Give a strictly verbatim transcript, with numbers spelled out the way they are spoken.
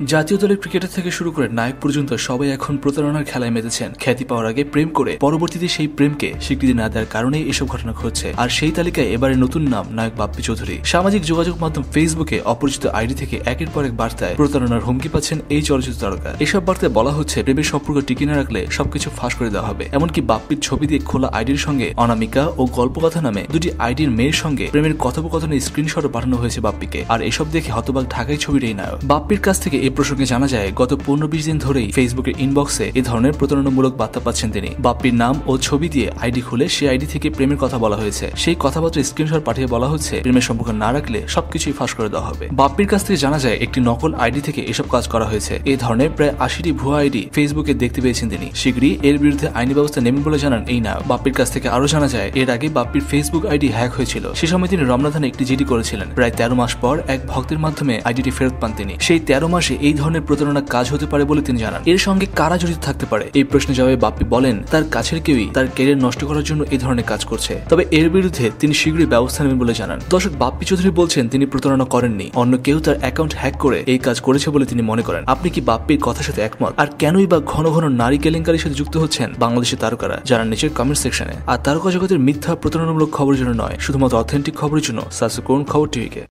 জাতীয় দলের ক্রিকেটার থেকে শুরু করে নায়ক পর্যন্ত সবাই এখন প্রতারণার খেলায় মেতেছেন। খ্যাতি পাওয়ার আগে প্রেম করে পরবর্তীতে সেই প্রেমকে স্বীকৃতি না দেওয়ার কারণে এসব ঘটনা ঘটছে। আর সেই তালিকায় এবারে নতুন নাম নায়ক বাপ্পি চৌধুরী। সামাজিক যোগাযোগ মাধ্যম ফেসবুকে অপরিচিত আইডি থেকে একের পর এক বার্তায় প্রতারণার হুমকি পাচ্ছেন এই চলচ্চিত্র তারকা। এসব বার্তায় বলা হচ্ছে প্রেমের সম্পর্ক টিকিয়ে না রাখলে সবকিছু ফাঁস করে দেওয়া হবে। এমনকি বাপ্পির ছবি দিয়ে খোলা আইডির সঙ্গে অনামিকা ও গল্পকথা নামে দুটি আইডির মেয়ের সঙ্গে প্রেমের কথোপকথনের স্ক্রিনশটও পাঠানো হয়েছে বাপ্পিকে। আর এসব দেখে হতবাক ঢাকাই ছবির এই নায়ক। বাপ্পির কাছ থেকে এই প্রসঙ্গে জানা যায় গত পনেরো বিশ দিন ধরেই ফেসবুকের ইনবক্সে এ ধরনের প্রতারণামূলক বার্তা পাচ্ছেন তিনি। বাপ্পির নাম ও ছবি দিয়ে আইডি খুলে সেই আইডি থেকে প্রেমের কথা বলা হয়েছে। সেই কথাবার্তার স্ক্রিনশট পাঠিয়ে বলা হচ্ছে প্রেমের সম্পর্ক না রাখলে সবকিছুই ফাঁস করে দেওয়া হবে। বাপ্পির কাছ থেকে জানা যায় একটি নকল আইডি থেকে এসব কাজ করা হয়েছে। এই ধরনের প্রায় আশিটি ভুয়া আইডি ফেসবুকে দেখতে পেয়েছেন তিনি। শীঘ্রই এর বিরুদ্ধে আইনি ব্যবস্থা নেবেন বলে জানান এই নায়ক। বাপ্পির কাছ থেকে আরো জানা যায় এর আগে বাপ্পির ফেসবুক আইডি হ্যাক হয়েছিল। সে সময় তিনি রমনাথানে একটি জিডি করেছিলেন। প্রায় তেরো মাস পর এক ভক্তের মাধ্যমে আইডিটি ফেরত পান তিনি। সেই তেরো মাসে এই ধরনের প্রতারণা কাজ হতে পারে বলে তিনি জানান। এর সঙ্গে কারা জড়িত থাকতে পারে এই প্রশ্নে জবাবে বাপ্পি বলেন তার কাছের কেউই তার ক্যারিয়ার নষ্ট করার জন্য এই ধরনের কাজ করছে। তবে এর বিরুদ্ধে তিনি শীঘ্রই ব্যবস্থা নেবেন বলে জানান। দর্শক, বাপ্পি চৌধুরী বলছেন তিনি প্রতারণা করেননি, অন্য কেউ তার অ্যাকাউন্ট হ্যাক করে এই কাজ করেছে বলে তিনি মনে করেন। আপনি কি বাপ্পির কথার সাথে একমত? আর কেনই বা ঘন ঘন নারী কেলেঙ্কারির সাথে যুক্ত হচ্ছেন বাংলাদেশের তারকারা? জানান নিচের কমেন্ট সেকশনে। আর তারকা জগতের মিথ্যা প্রতারণামূলক খবরের জন্য নয়, শুধুমাত্র অথেন্টিক খবরের জন্য সাবস্ক্রাইব করুন খবর টিভিকে।